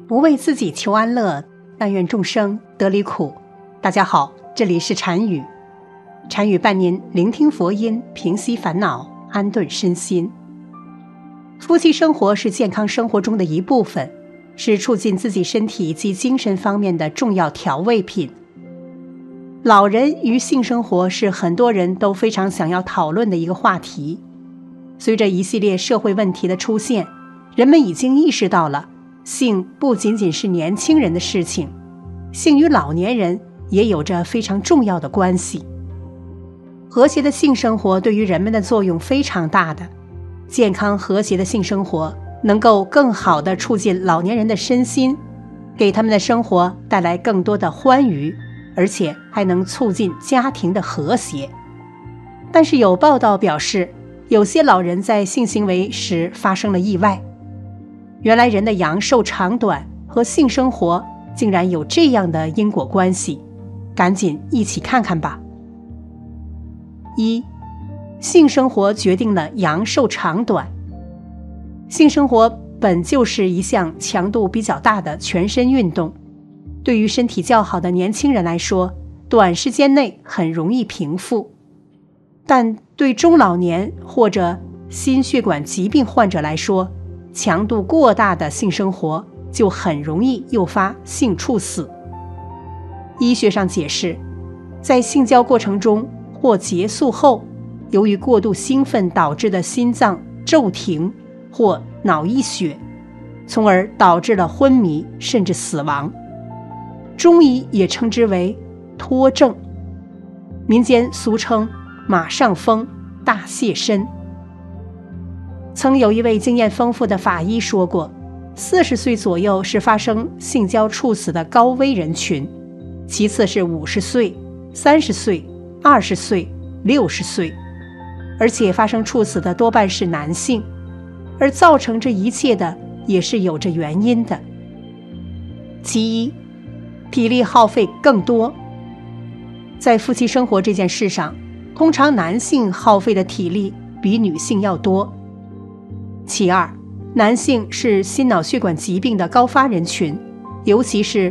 不为自己求安乐，但愿众生得离苦。大家好，这里是禅语，禅语伴您聆听佛音，平息烦恼，安顿身心。夫妻生活是健康生活中的一部分，是促进自己身体及精神方面的重要调味品。老人与性生活是很多人都非常想要讨论的一个话题。随着一系列社会问题的出现，人们已经意识到了性不仅仅是年轻人的事情，性与老年人也有着非常重要的关系。和谐的性生活对于人们的作用非常大的，健康和谐的性生活能够更好地促进老年人的身心，给他们的生活带来更多的欢愉，而且还能促进家庭的和谐。但是有报道表示，有些老人在性行为时发生了意外。原来人的阳寿长短和性生活竟然有这样的因果关系，赶紧一起看看吧。一，性生活决定了阳寿长短。性生活本就是一项强度比较大的全身运动，对于身体较好的年轻人来说，短时间内很容易平复，但对中老年或者心血管疾病患者来说，强度过大的性生活就很容易诱发性猝死。医学上解释，在性交过程中或结束后，由于过度兴奋导致的心脏骤停或脑溢血，从而导致了昏迷甚至死亡。中医也称之为脱症，民间俗称马上风、大泻身。曾有一位经验丰富的法医说过，40岁左右是发生性交猝死的高危人群，其次是50岁、30岁、20岁、60岁，而且发生猝死的多半是男性，而造成这一切的也是有着原因的。其一，体力耗费更多。在夫妻生活这件事上，通常男性耗费的体力比女性要多。其二，男性是心脑血管疾病的高发人群，尤其是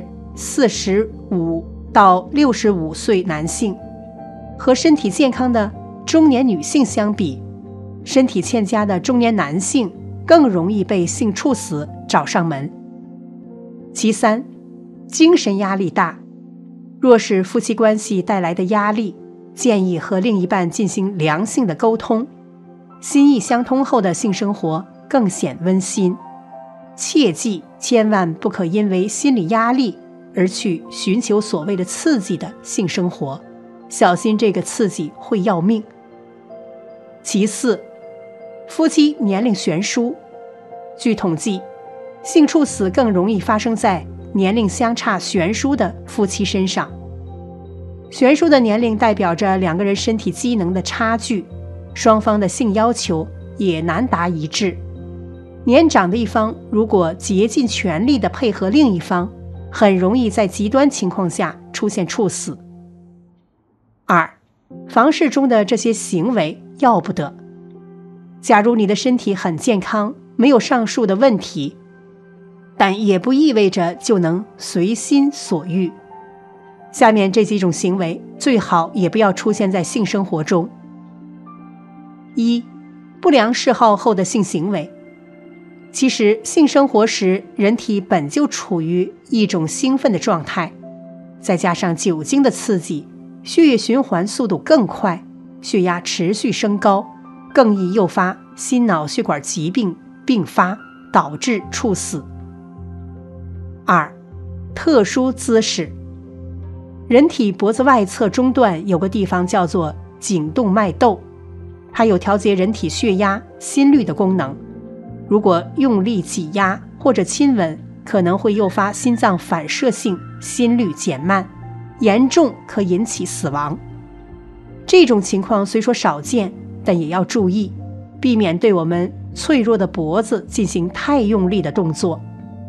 45到65岁男性，和身体健康的中年女性相比，身体欠佳的中年男性更容易被性猝死找上门。其三，精神压力大。若是夫妻关系带来的压力，建议和另一半进行良性的沟通，心意相通后的性生活更显温馨。切记千万不可因为心理压力而去寻求所谓的刺激的性生活，小心这个刺激会要命。其四，夫妻年龄悬殊。据统计，性猝死更容易发生在年龄相差悬殊的夫妻身上。悬殊的年龄代表着两个人身体机能的差距，双方的性要求也难达一致。年长的一方如果竭尽全力地配合另一方，很容易在极端情况下出现猝死。二，房事中的这些行为要不得。假如你的身体很健康，没有上述的问题，但也不意味着就能随心所欲。下面这几种行为最好也不要出现在性生活中。一，不良嗜好后的性行为。其实性生活时人体本就处于一种兴奋的状态，再加上酒精的刺激，血液循环速度更快，血压持续升高，更易诱发心脑血管疾病并发，导致猝死。二，特殊姿势。人体脖子外侧中段有个地方叫做颈动脉窦，它有调节人体血压、心率的功能。如果用力挤压或者亲吻，可能会诱发心脏反射性心率减慢，严重可引起死亡。这种情况虽说少见，但也要注意，避免对我们脆弱的脖子进行太用力的动作。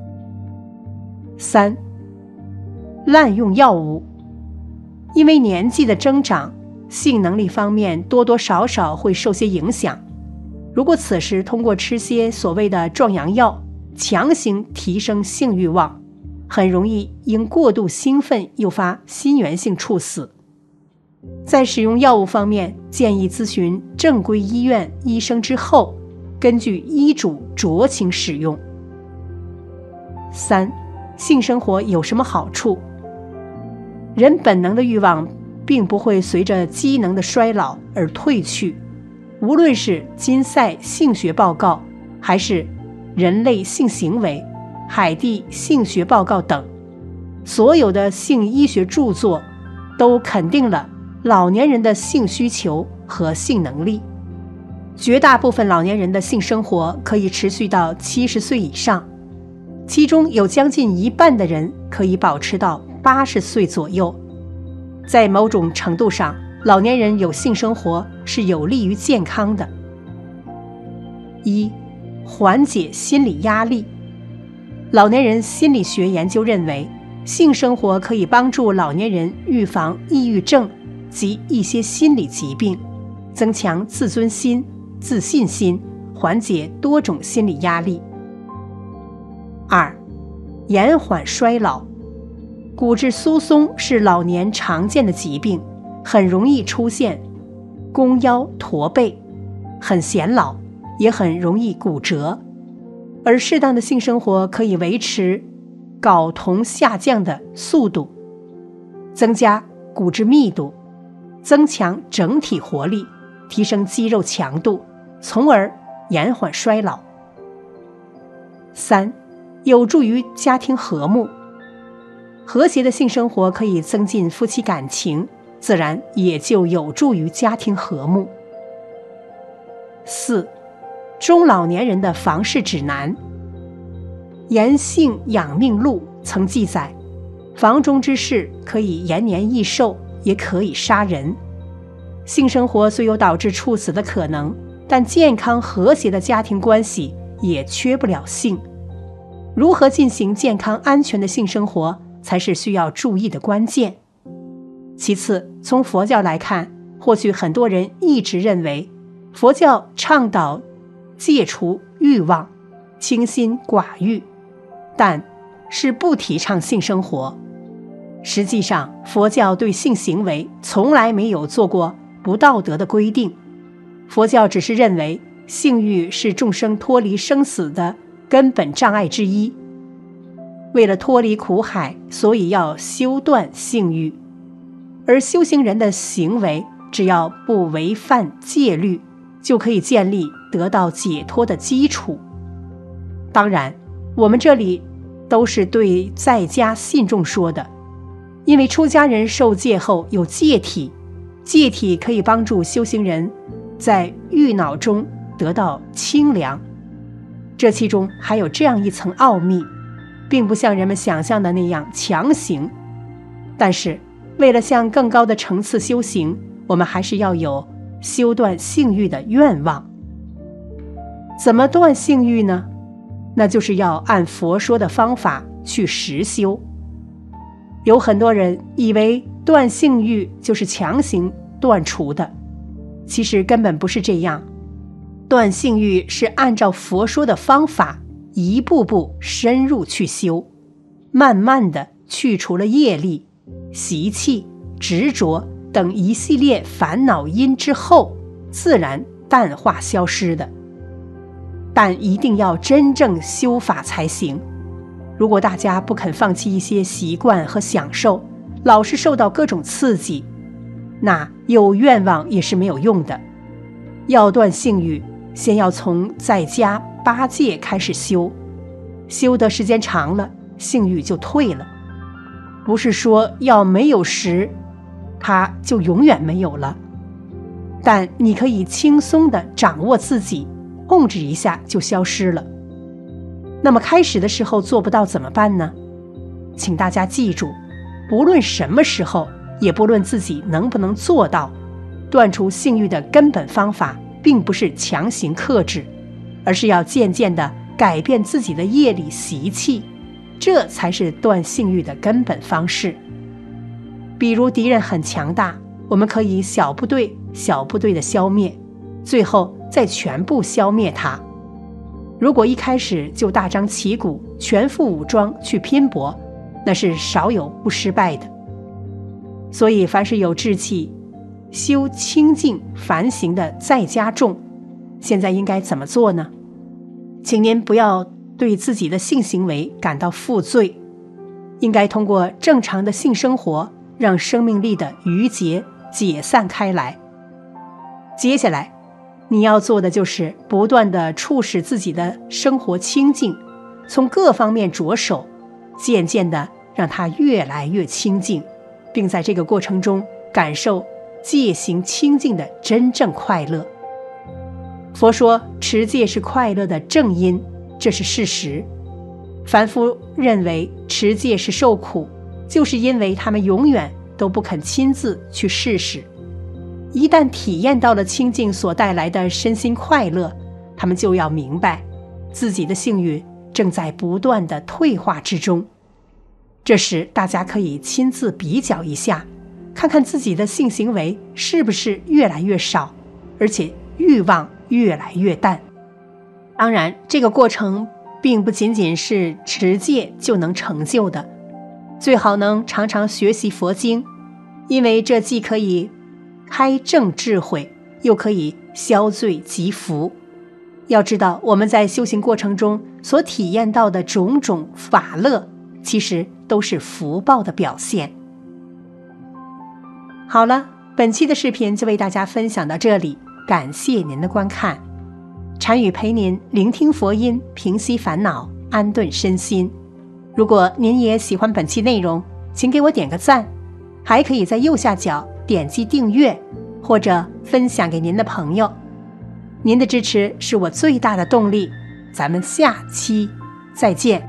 三，滥用药物。因为年纪的增长，性能力方面多多少少会受些影响。如果此时通过吃些所谓的壮阳药，强行提升性欲望， 很容易因过度兴奋诱发心源性猝死。在使用药物方面，建议咨询正规医院医生之后，根据医嘱酌情使用。3. 性生活有什么好处？人本能的欲望并不会随着机能的衰老而退去，无论是金赛性学报告，还是人类性行为、海地性学报告等，所有的性医学著作都肯定了老年人的性需求和性能力。绝大部分老年人的性生活可以持续到70岁以上，其中有将近一半的人可以保持到80岁左右。在某种程度上，老年人有性生活是有利于健康的。1. 缓解心理压力。老年人心理学研究认为，性生活可以帮助老年人预防抑郁症及一些心理疾病，增强自尊心、自信心，缓解多种心理压力。2. 延缓衰老。骨质疏松是老年常见的疾病，很容易出现弓腰驼背，很显老，也很容易骨折。而适当的性生活可以维持睾酮下降的速度，增加骨质密度，增强整体活力，提升肌肉强度，从而延缓衰老。3. 有助于家庭和睦。和谐的性生活可以增进夫妻感情，自然也就有助于家庭和睦。4. 中老年人的房事指南。延性养命录曾记载，房中之事可以延年益寿，也可以杀人。性生活虽有导致猝死的可能，但健康和谐的家庭关系也缺不了性。如何进行健康安全的性生活才是需要注意的关键。其次，从佛教来看，或许很多人一直认为佛教倡导戒除欲望，清心寡欲，但是不提倡性生活。实际上，佛教对性行为从来没有做过不道德的规定，佛教只是认为性欲是众生脱离生死的根本障碍之一。为了脱离苦海，所以要修断性欲，而修行人的行为只要不违犯戒律，就可以建立得到解脱的基础。当然，我们这里都是对在家信众说的，因为出家人受戒后有戒体，戒体可以帮助修行人在欲恼中得到清凉。这其中还有这样一层奥秘，并不像人们想象的那样强行，但是为了向更高的层次修行，我们还是要有修断性欲的愿望。怎么断性欲呢？那就是要按佛说的方法去实修。有很多人以为断性欲就是强行断除的，其实根本不是这样。断性欲是按照佛说的方法一步步深入去修，慢慢的去除了业力、习气、执着等一系列烦恼因之后，自然淡化消失的。但一定要真正修法才行。如果大家不肯放弃一些习惯和享受，老是受到各种刺激，那有愿望也是没有用的。要断性欲，先要从在家8戒开始修，修的时间长了，性欲就退了。不是说要没有时，它就永远没有了，但你可以轻松地掌握自己，控制一下就消失了。那么开始的时候做不到怎么办呢？请大家记住，不论什么时候，也不论自己能不能做到，断除性欲的根本方法并不是强行克制，而是要渐渐地改变自己的业力习气，这才是断性欲的根本方式。比如敌人很强大，我们可以小部队小部队的消灭，最后再全部消灭它。如果一开始就大张旗鼓全副武装去拼搏， 那是少有不失败的。所以凡是有志气修清净梵行的在家众，现在应该怎么做呢？请您不要对自己的性行为感到负罪，应该通过正常的性生活让生命力的余结解散开来。接下来你要做的就是不断地促使自己的生活清净，从各方面着手，渐渐地让它越来越清净，并在这个过程中感受戒行清净的真正快乐。佛说持戒是快乐的正因，这是事实。凡夫认为持戒是受苦，就是因为他们永远都不肯亲自去试试。一旦体验到了清净所带来的身心快乐，他们就要明白自己的性欲正在不断的退化之中。这时大家可以亲自比较一下，看看自己的性行为是不是越来越少，而且欲望越来越淡。当然，这个过程并不仅仅是持戒就能成就的，最好能常常学习佛经，因为这既可以开正智慧，又可以消罪积福。要知道，我们在修行过程中所体验到的种种法乐，其实都是福报的表现。好了，本期的视频就为大家分享到这里，感谢您的观看。禅语陪您聆听佛音，平息烦恼，安顿身心。如果您也喜欢本期内容，请给我点个赞，还可以在右下角点击订阅，或者分享给您的朋友。您的支持是我最大的动力。咱们下期再见。